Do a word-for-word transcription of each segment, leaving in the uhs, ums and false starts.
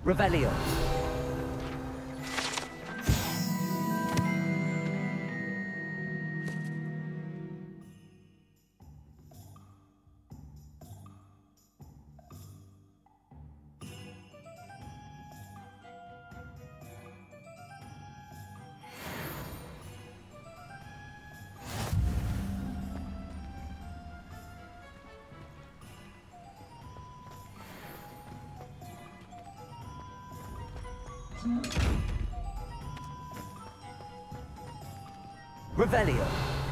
Revelio. Revelio.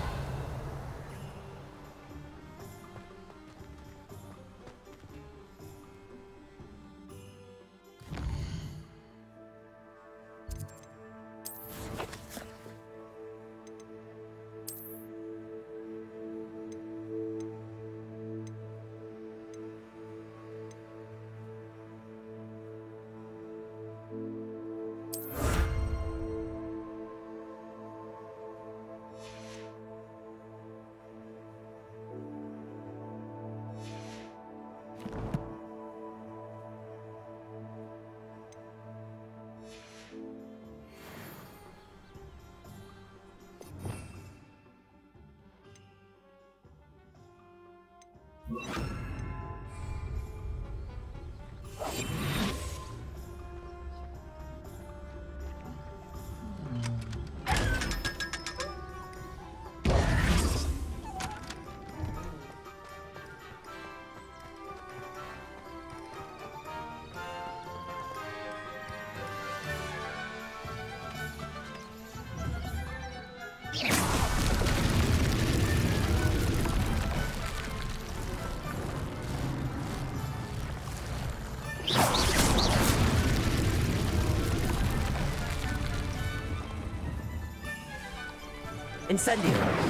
Incendio.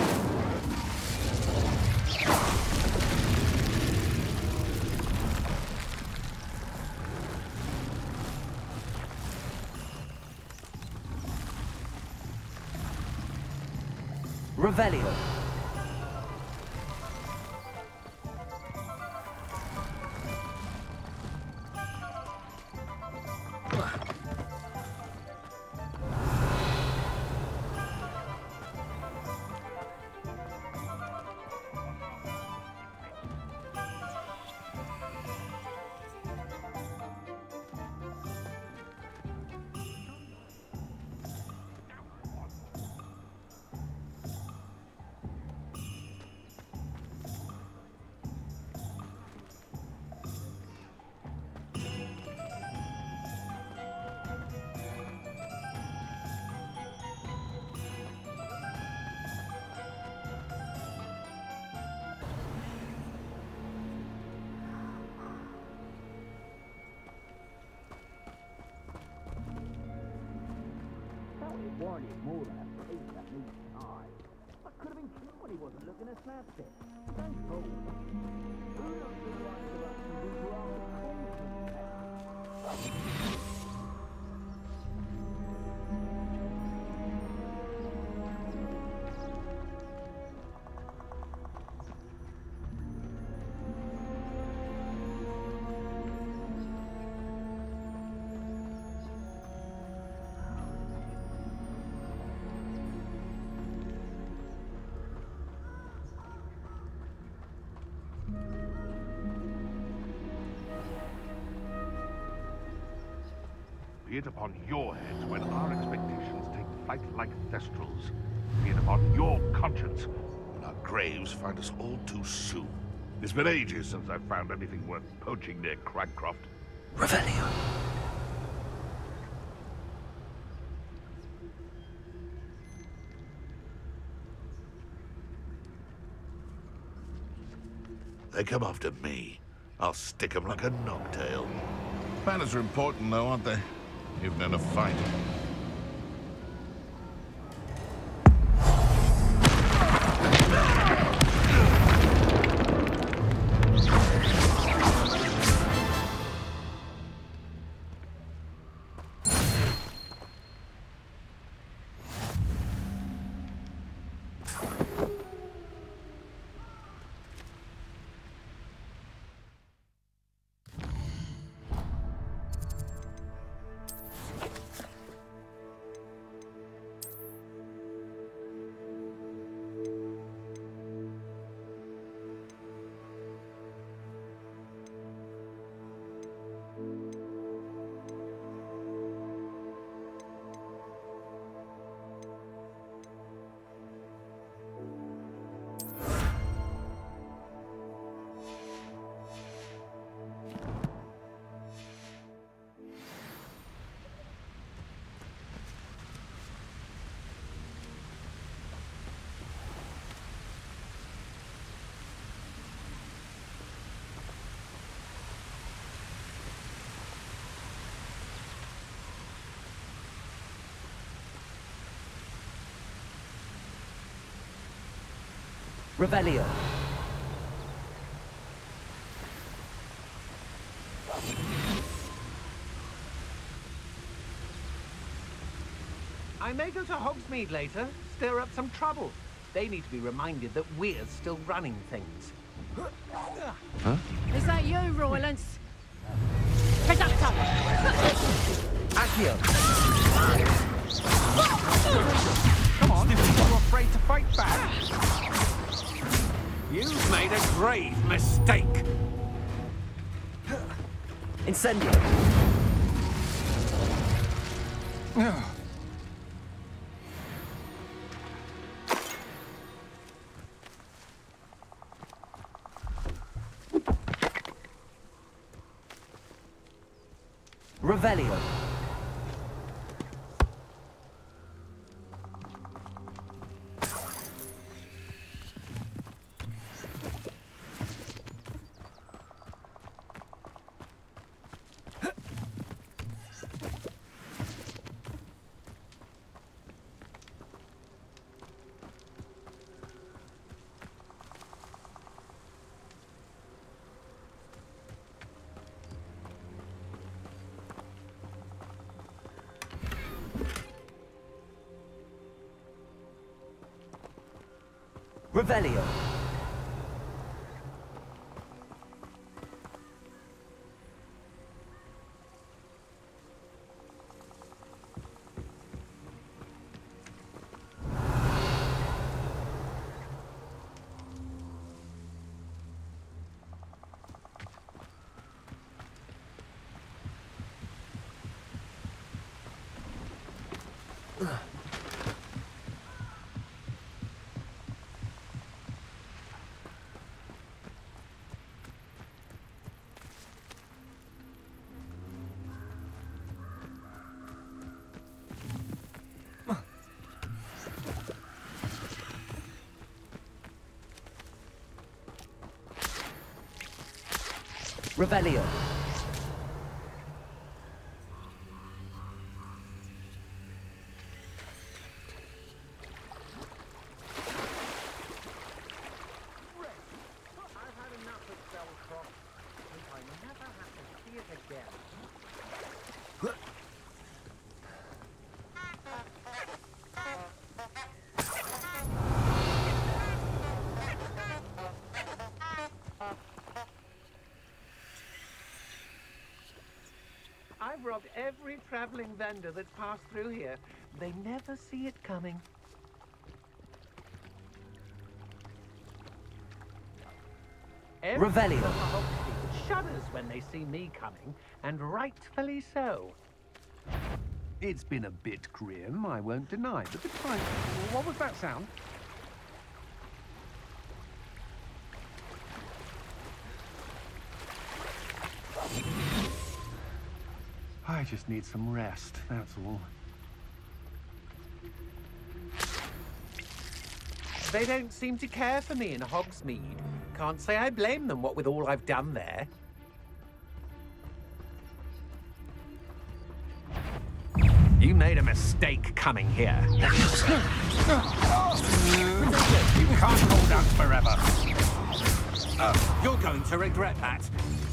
Revelio. Warning more than a face that meets eye. I could have been killed when he wasn't looking at slapstick. Don't fool. Who knows the right direction to do our own? Be it upon your heads when our expectations take flight like thestrals. Be it upon your conscience when our graves find us all too soon. It's been ages since I've found anything worth poaching near Cragcroft. Revelio. They come after me. I'll stick 'em like a knocktail. Banners are important, though, aren't they? Even in a fight. Revelio. I may go to Hogsmeade later, stir up some trouble. They need to be reminded that we're still running things. Huh? Is that you, Roylance? Conductor! Accio. Come on, if you're afraid to fight back. You've made a grave mistake. Incendio. Revelio. Revelio. Revelio. I've had enough of Belcroft. I never have to see it again. I've robbed every traveling vendor that's passed through here. They never see it coming. Revelio. Everyone at Hogsmeade shudders when they see me coming, and rightfully so. It's been a bit grim, I won't deny, but the time... What was that sound? I just need some rest, that's all. They don't seem to care for me in Hogsmeade. Can't say I blame them, what with all I've done there. You made a mistake coming here. You can't hold out forever. Oh, you're going to regret that.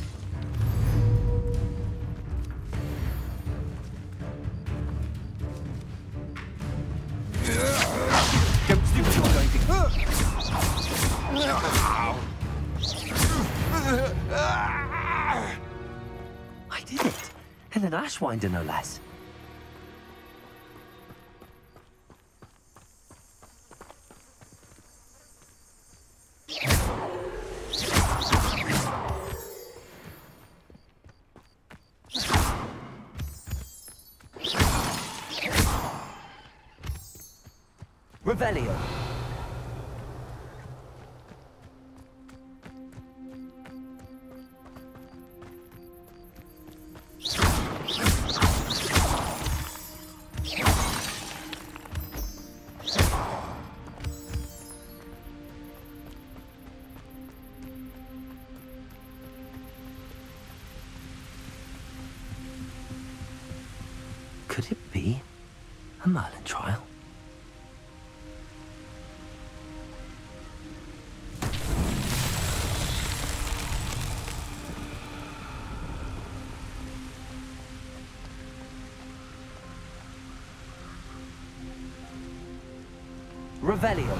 Don't think you're going to... I did it. And an Ashwinder, no less. Revelio. Could it be a Merlin trial? Revelio.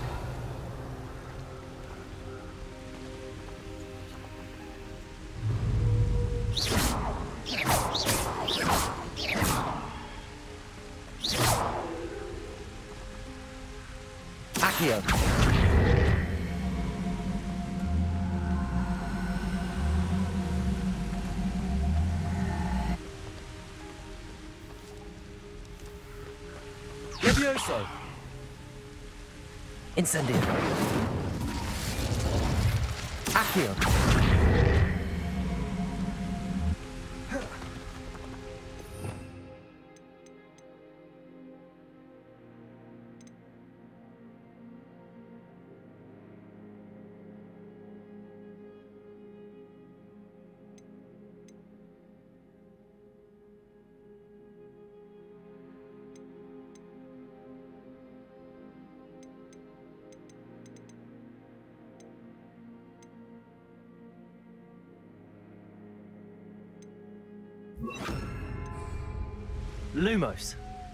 Accio. Levioso. Incendio. Accio. Lumos.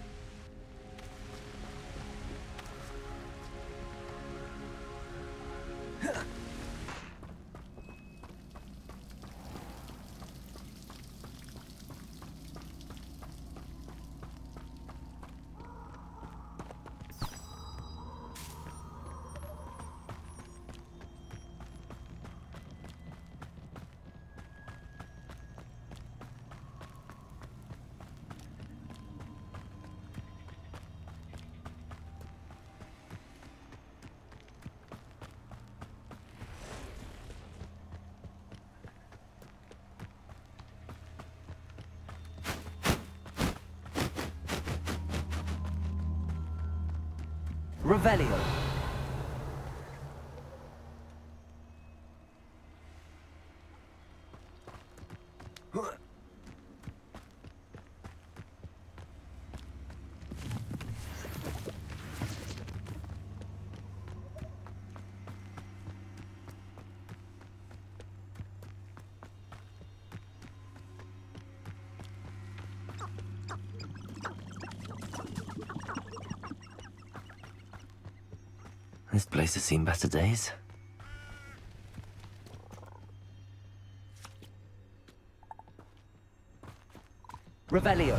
Revelio. This place has seen better days. Revelio.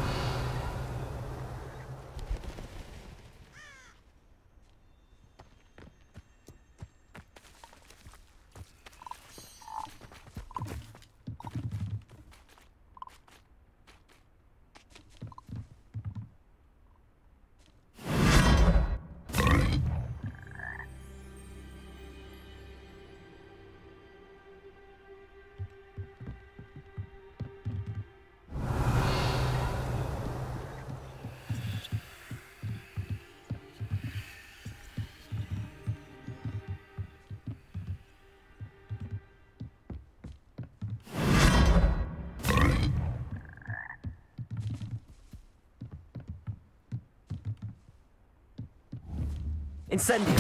Incendio.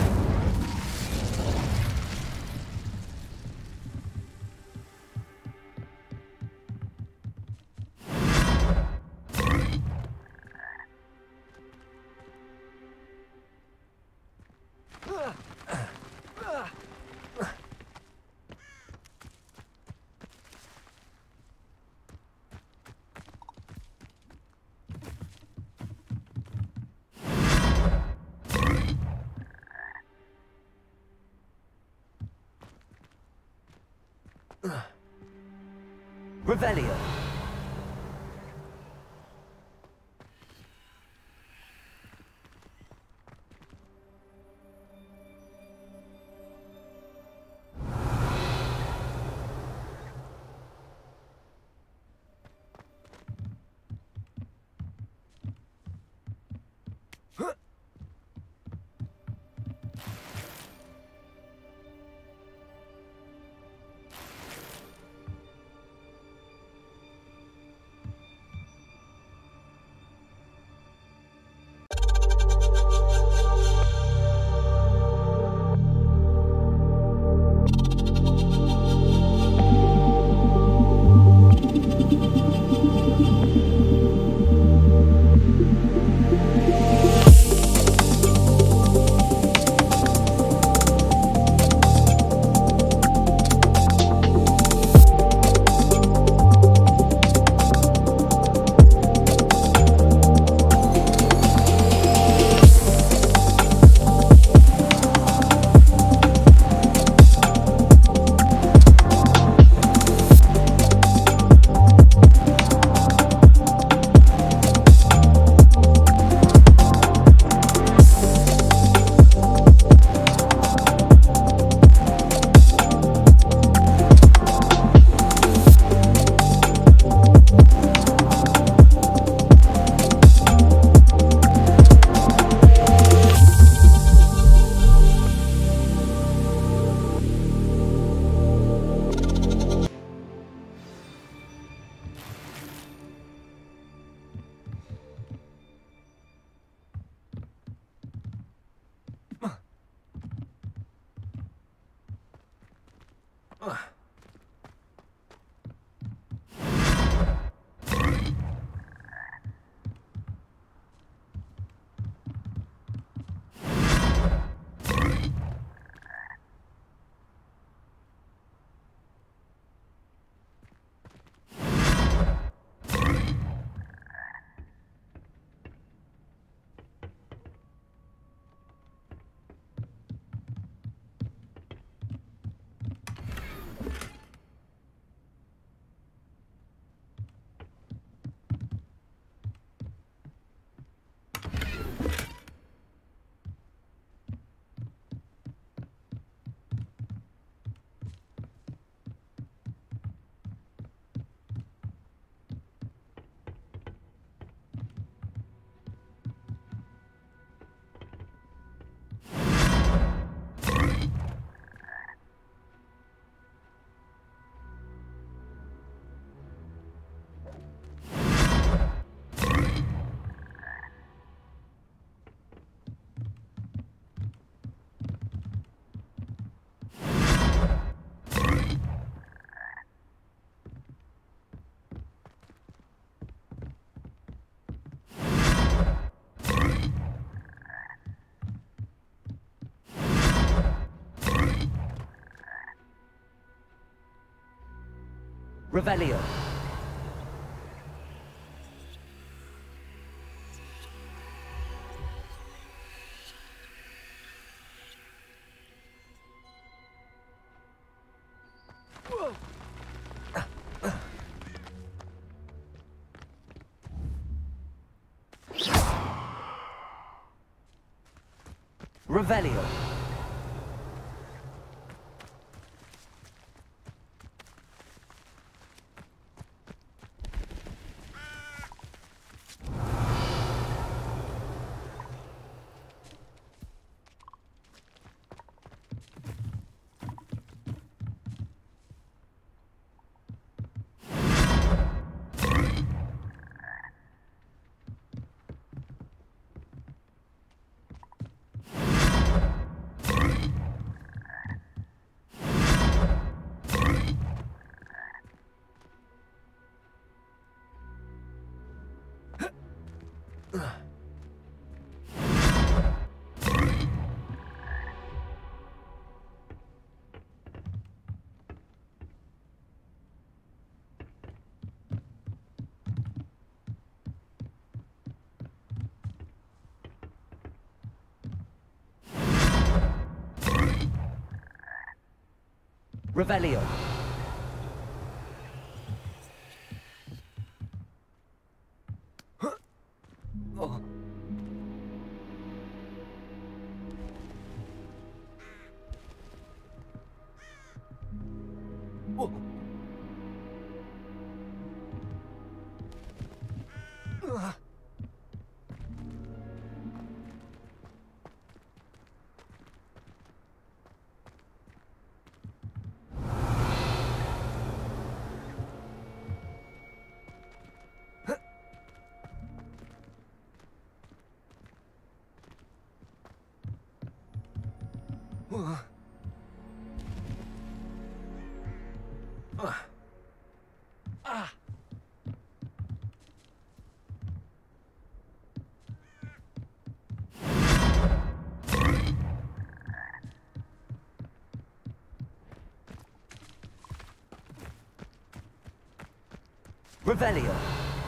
Revelio. Revelio. Revelio. Revelio. Oh. Oh. Uh. Uh. Uh. Ah. Revelio.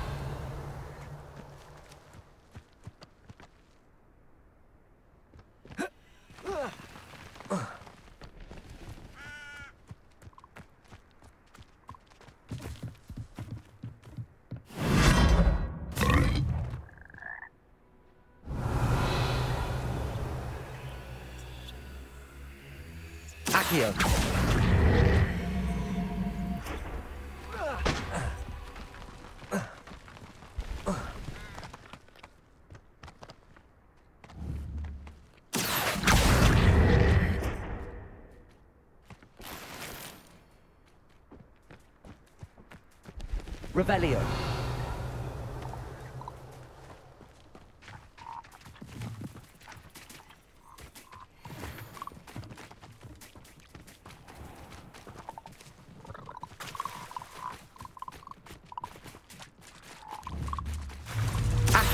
Accio. Revelio.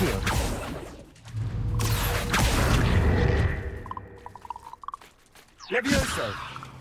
Accio. Levioso.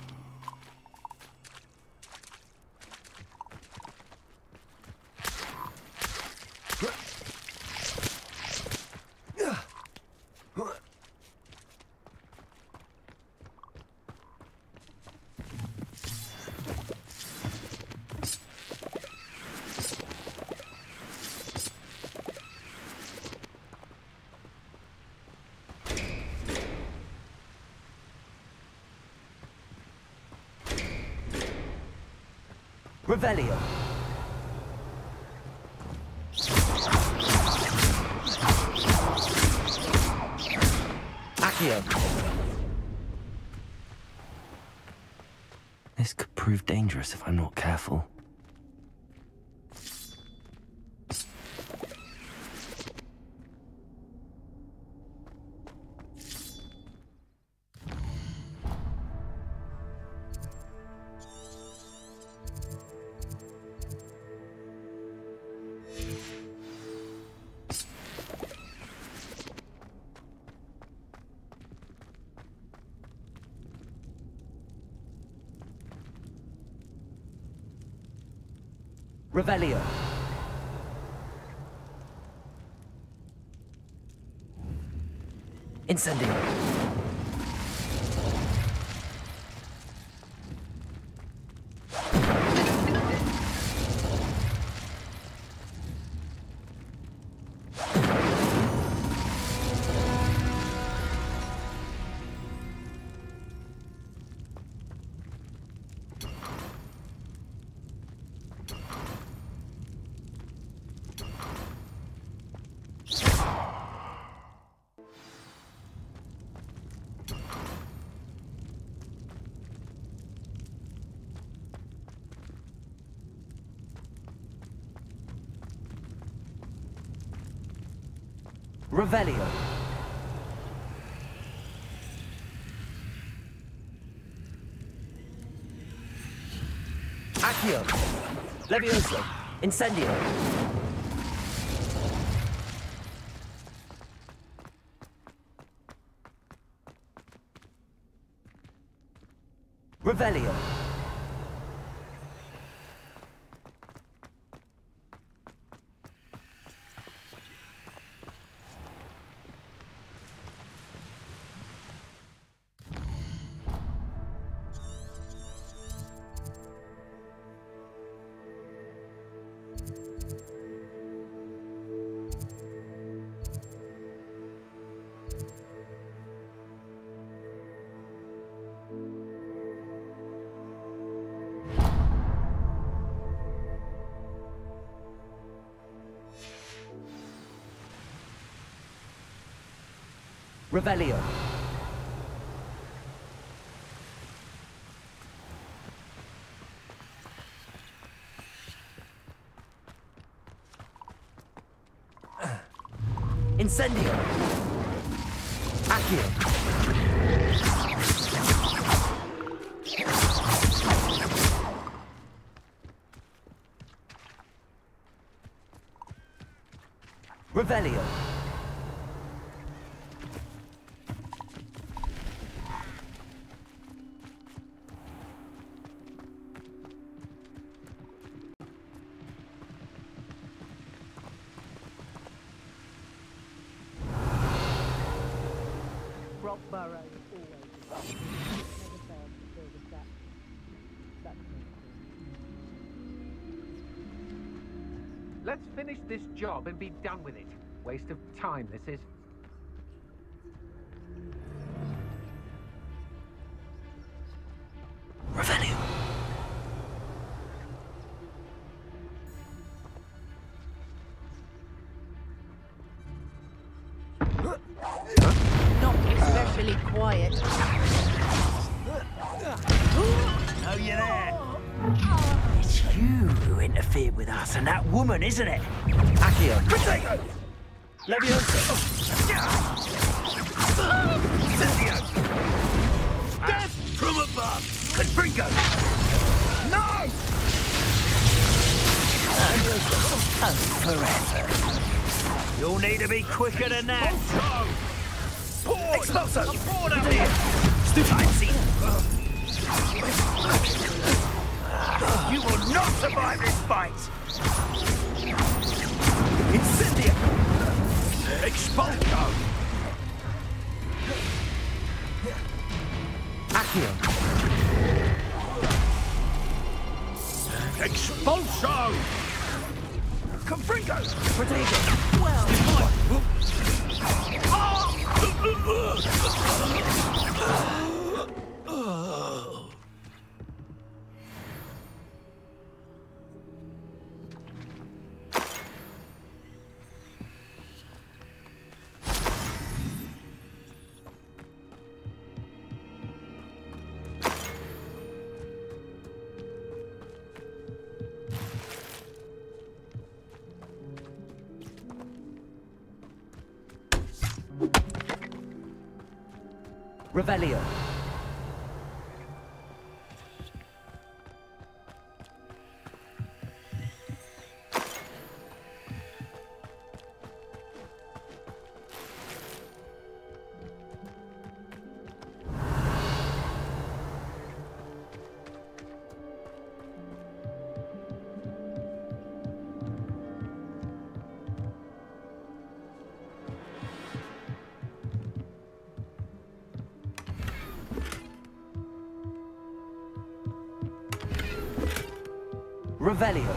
Revelio. Accio. This could prove dangerous if I'm not careful. Revelio. Incendio. Revelio. Accio. Levioso. Incendio. Revelio. Revelio. Incendio. Accio. Revelio. Let's finish this job and be done with it. Waste of time, this is. Revelio. Not especially quiet. Oh, you're there. It's you who interfered with us and that woman, isn't it? Accio. Protego. Levioso. Incendio. Death from above. Confringo. No! Oh, forever. You'll need to be quicker than that. Expulso! Forward out here! I see. You will not survive this fight! Incendio! Expulso! Accio! Expulso! Confringo! Protego! Well, Revelio. Revelio.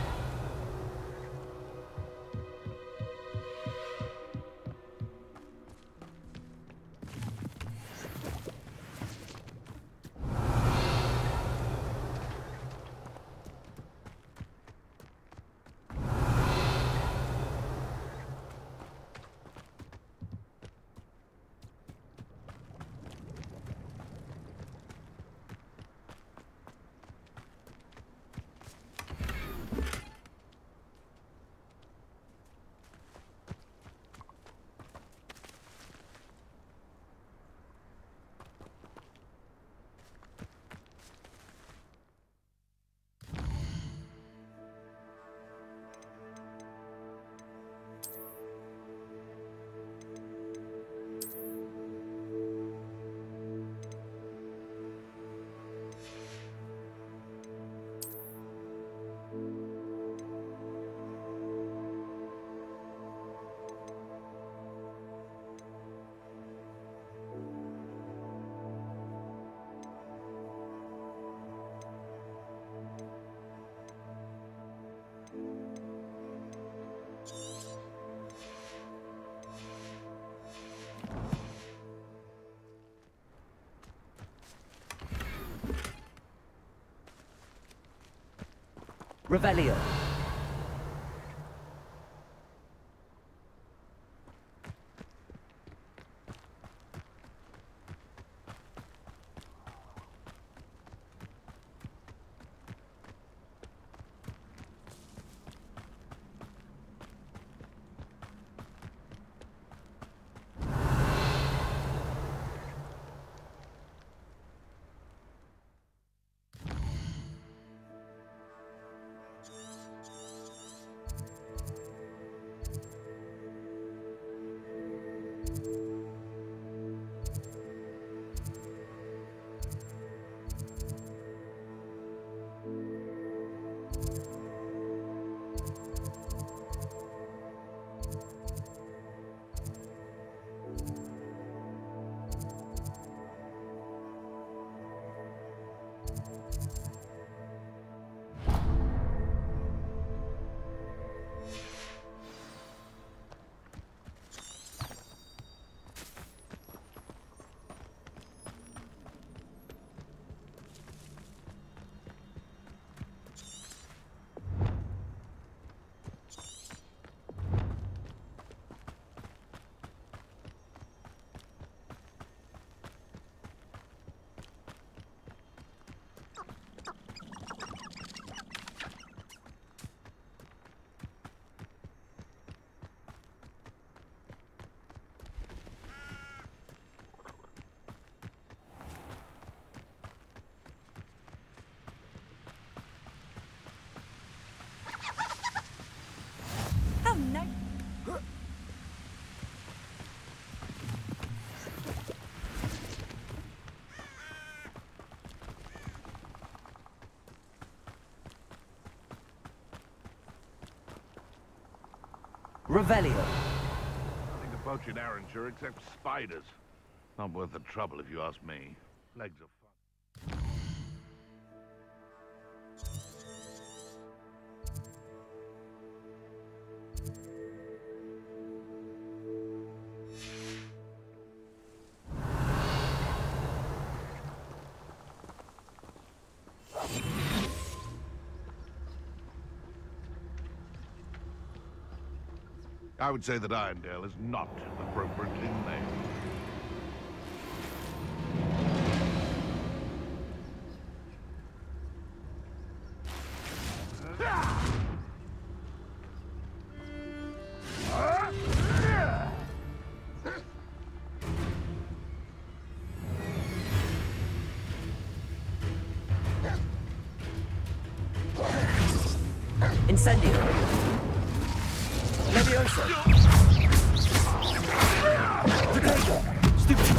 Revelio. Revelio. Nothing to poach in Arranger except spiders. Not worth the trouble if you ask me. Legs are fun. I would say that Irondale is not appropriately named. Incendio. Leviosa. Diagon. Stupid.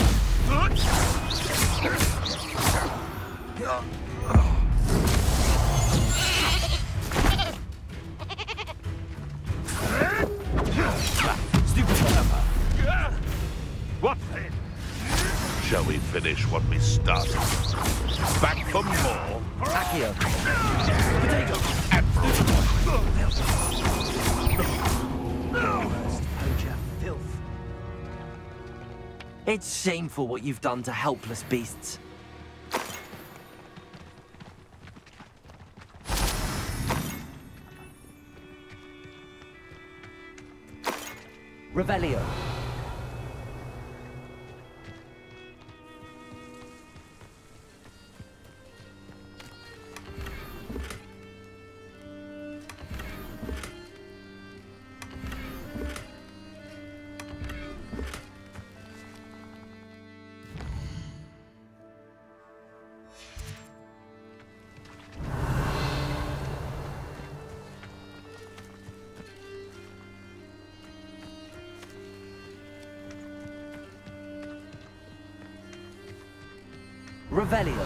Stupid forever. What's it? Shall we finish what we started? Back for more? Accio. Diagon. And Poacher filth. It's shameful what you've done to helpless beasts. Revelio. Revelio.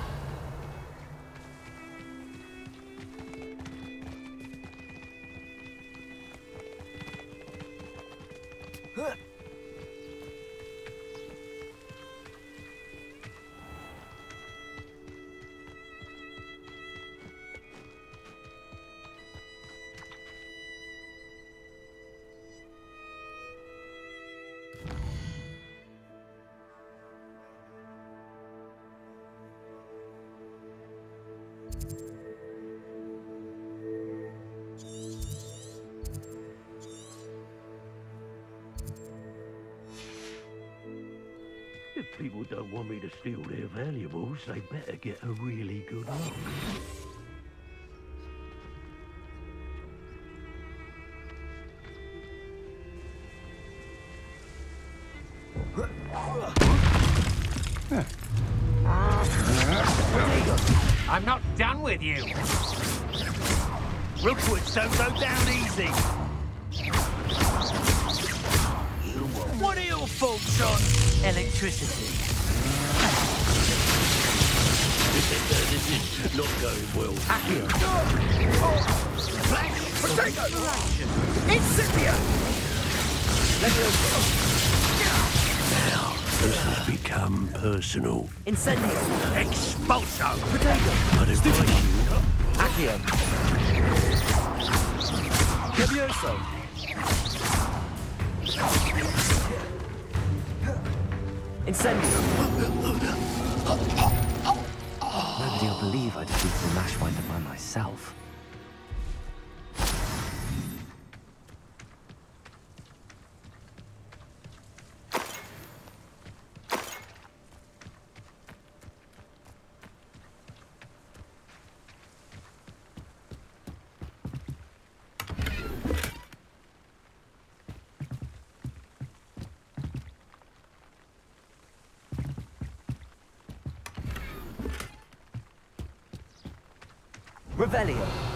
If people don't want me to steal their valuables, they better get a really good look. I'm not done with you. Rookwoods don't go down easy. What are your thoughts on electricity? This is not going well. Accio. Flash! Potato! Incipio! Now, this has become personal. Incendio. Expulso! Potato. I'd advise you. Accio. Levioso. Incendio. Nobody will believe I defeated the Mashwinder by myself. Revelio.